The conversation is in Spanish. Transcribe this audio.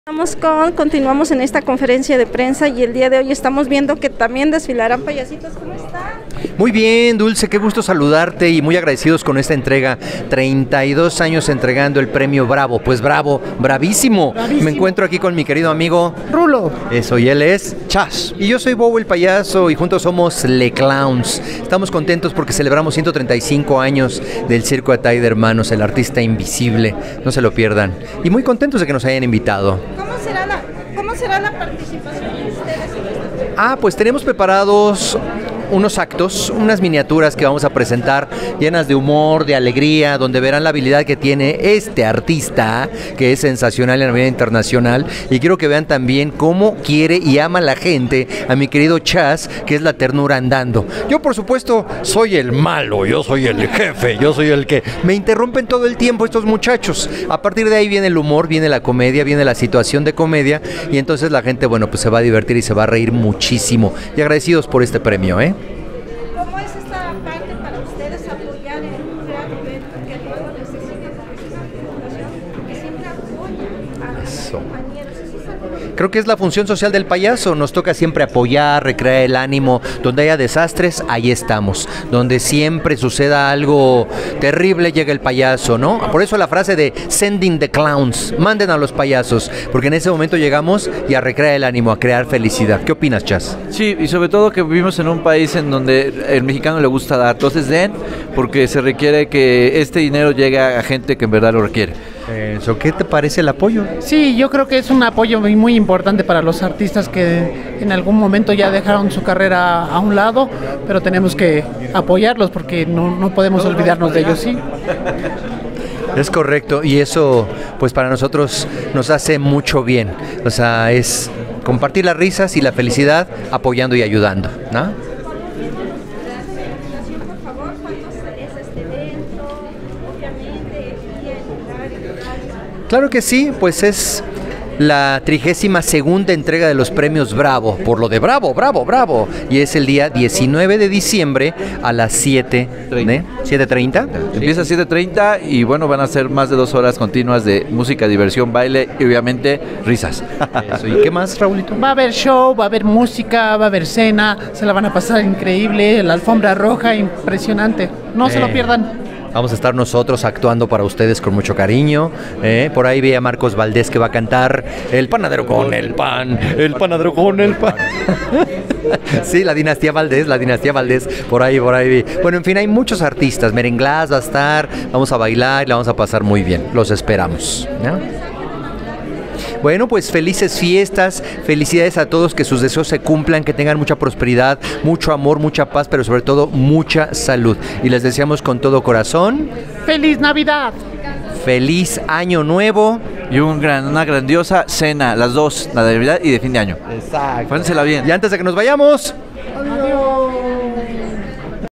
Continuamos en esta conferencia de prensa y el día de hoy estamos viendo que también desfilarán payasitos. ¿Cómo están? Muy bien, Dulce, qué gusto saludarte y muy agradecidos con esta entrega. 32 años entregando el premio Bravo. Pues bravo, bravísimo. Me encuentro aquí con mi querido amigo Rulo. Eso, y él es Chas. Y yo soy Bobo el payaso y juntos somos Le Clowns. Estamos contentos porque celebramos 135 años del Circo Atay de Hermanos, el artista invisible. No se lo pierdan. Y muy contentos de que nos hayan invitado. ¿Cómo será la participación de ustedes en esta? Pues tenemos preparados unos actos, unas miniaturas que vamos a presentar llenas de humor, de alegría, donde verán la habilidad que tiene este artista, que es sensacional en la vida internacional, y quiero que vean también cómo quiere y ama la gente a mi querido Chas, que es la ternura andando. Yo, por supuesto, soy el malo, yo soy el jefe, yo soy el que me interrumpen todo el tiempo estos muchachos. A partir de ahí viene el humor, viene la comedia, viene la situación de comedia, y entonces la gente, bueno, pues se va a divertir y se va a reír muchísimo. Y agradecidos por este premio, ¿eh? ¿Cómo es esta parte para ustedes apoyar en un gran evento que luego necesita precisamente fundación que siempre apoya a los compañeros? Creo que es la función social del payaso. Nos toca siempre apoyar, recrear el ánimo. Donde haya desastres, ahí estamos. Donde siempre suceda algo terrible, llega el payaso, ¿no? Por eso la frase de sending the clowns, manden a los payasos, porque en ese momento llegamos y a recrear el ánimo, a crear felicidad. ¿Qué opinas, Chas? Sí, y sobre todo que vivimos en un país en donde el mexicano le gusta dar. Entonces den, porque se requiere que este dinero llegue a gente que en verdad lo requiere. Eso, ¿qué te parece el apoyo? Sí, yo creo que es un apoyo muy importante para los artistas que en algún momento ya dejaron su carrera a un lado, pero tenemos que apoyarlos porque no podemos olvidarnos de ellos, ¿sí? Es correcto, y eso pues para nosotros nos hace mucho bien. O sea, es compartir las risas y la felicidad apoyando y ayudando, ¿no? Claro que sí, pues es la 32ª entrega de los premios Bravo, por lo de Bravo, Bravo, Bravo. Y es el día 19 de diciembre a las 7:30. Empieza a 7:30 y bueno, van a ser más de 2 horas continuas de música, diversión, baile y obviamente risas. Eso. ¿Y qué más, Raulito? Va a haber show, va a haber música, va a haber cena, se la van a pasar increíble, la alfombra roja impresionante. No se lo pierdan. Vamos a estar nosotros actuando para ustedes con mucho cariño. Por ahí ve a Marcos Valdés que va a cantar El panadero con el pan, el panadero con el pan. Sí, la dinastía Valdés, por ahí vi. Bueno, en fin, hay muchos artistas. Merenglás va a estar, vamos a bailar y la vamos a pasar muy bien. Los esperamos, ¿no? Bueno, pues felices fiestas, felicidades a todos, que sus deseos se cumplan, que tengan mucha prosperidad, mucho amor, mucha paz, pero sobre todo mucha salud. Y les deseamos con todo corazón. ¡Feliz Navidad! ¡Feliz Año Nuevo! Y una grandiosa cena, las dos, la de Navidad y de fin de año. Exacto. Pásensela bien. Y antes de que nos vayamos... ¡Adiós!